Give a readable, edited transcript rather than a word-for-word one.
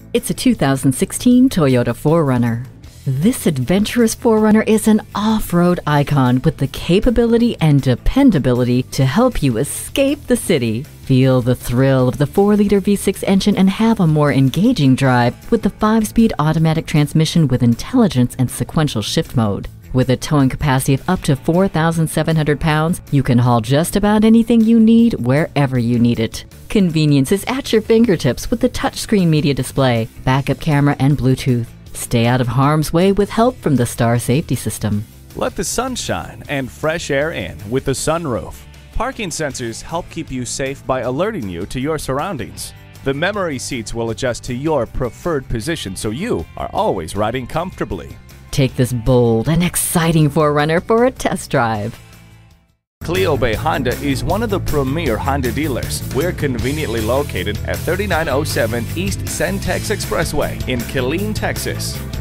It's a 2016 Toyota 4Runner. This adventurous 4Runner is an off-road icon with the capability and dependability to help you escape the city. Feel the thrill of the 4-liter V6 engine and have a more engaging drive with the 5-speed automatic transmission with intelligence and sequential shift mode. With a towing capacity of up to 4,700 pounds, you can haul just about anything you need wherever you need it. Convenience is at your fingertips with the touchscreen media display, backup camera, and Bluetooth. Stay out of harm's way with help from the Star Safety System. Let the sun shine and fresh air in with the sunroof. Parking sensors help keep you safe by alerting you to your surroundings. The memory seats will adjust to your preferred position so you are always riding comfortably. Take this bold and exciting 4Runner for a test drive. Cleo Bay Honda is one of the premier Honda dealers. We're conveniently located at 3907 East Central Texas Expressway in Killeen, Texas.